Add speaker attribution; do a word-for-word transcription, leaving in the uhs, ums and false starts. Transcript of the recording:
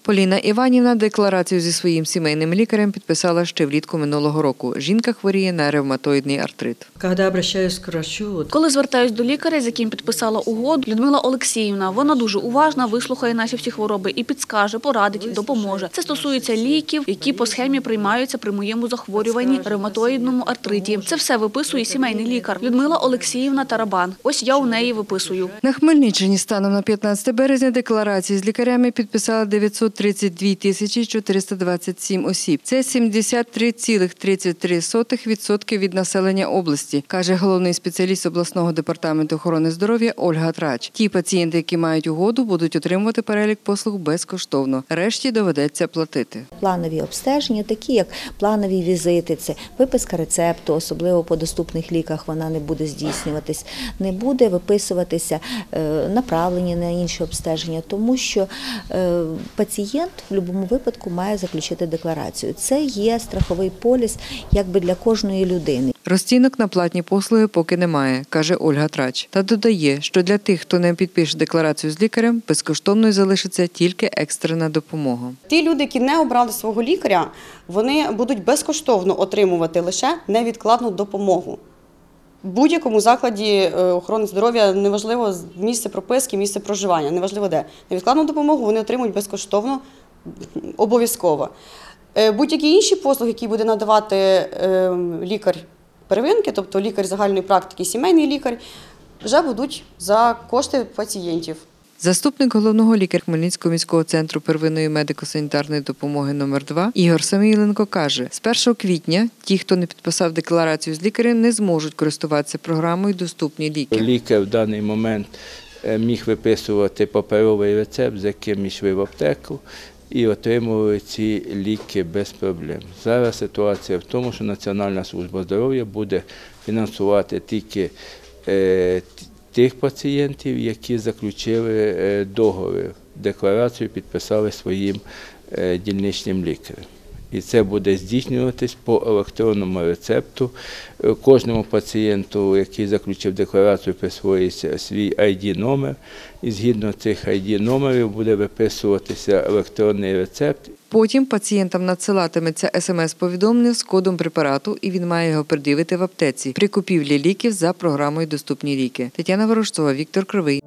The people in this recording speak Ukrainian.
Speaker 1: Поліна Іванівна декларацію зі своїм сімейним лікарем підписала ще влітку минулого року. Жінка хворіє на ревматоїдний артрит.
Speaker 2: Коли звертаюсь до лікаря, з яким підписала угоду, Людмила Олексіївна, вона дуже уважна, вислухає наші всі хвороби і підскаже, порадить, допоможе. Це стосується ліків, які по схемі приймаються при моєму захворюванні – ревматоїдному артриті. Це все виписує сімейний лікар Людмила Олексіївна Тарабан. Ось я у неї виписую.
Speaker 1: На Хмельниччині станом на п'ятнадцяте березня декларації з лікарями підписали дев'ятсот тридцять дві тисячі чотириста двадцять сім осіб. Це сімдесят три цілих тридцять три сотих відсотка від населення області, каже головний спеціаліст обласного департаменту охорони здоров'я Ольга Трач. Ті пацієнти, які мають угоду, будуть отримувати перелік послуг безкоштовно. Решті доведеться платити.
Speaker 3: Планові обстеження, такі як планові візити, це виписка рецепту, особливо по доступних ліках вона не буде здійснюватись, не буде виписуватися направлення на інші обстеження, тому що пацієнт в будь-якому випадку має заключити декларацію. Це є страховий поліс якби для кожної людини.
Speaker 1: Розцінок на платні послуги поки немає, каже Ольга Трач. Та додає, що для тих, хто не підпише декларацію з лікарем, безкоштовною залишиться тільки екстрена допомога.
Speaker 4: Ті люди, які не обрали свого лікаря, вони будуть безкоштовно отримувати лише невідкладну допомогу. В будь-якому закладі охорони здоров'я, неважливо місце прописки, місце проживання, неважливо де. Невідкладну допомогу вони отримують безкоштовно, обов'язково. Будь-які інші послуги, які буде надавати лікар первинки, тобто лікар загальної практики, сімейний лікар, вже будуть за кошти пацієнтів.
Speaker 1: Заступник головного лікаря Хмельницького міського центру первинної медико-санітарної допомоги номер два Ігор Самійленко каже, з першого квітня ті, хто не підписав декларацію з лікарем, не зможуть користуватися програмою «Доступні ліки».
Speaker 5: Лікар в даний момент міг виписувати паперовий рецепт, з яким йшли в аптеку, і отримували ці ліки без проблем. Зараз ситуація в тому, що Національна служба здоров'я буде фінансувати тільки е, тих пацієнтів, які заключили договір, декларацію підписали своїм дільничним лікарем. І це буде здійснюватись по електронному рецепту. Кожному пацієнту, який заключив декларацію, присвоїться свій ай ді-номер. І згідно цих ай ді-номерів буде виписуватися електронний рецепт.
Speaker 1: Потім пацієнтам надсилатиметься ес ем ес-повідомлення з кодом препарату, і він має його пред'явити в аптеці при купівлі ліків за програмою «Доступні ліки». Тетяна Ворожцова, Віктор Кривий.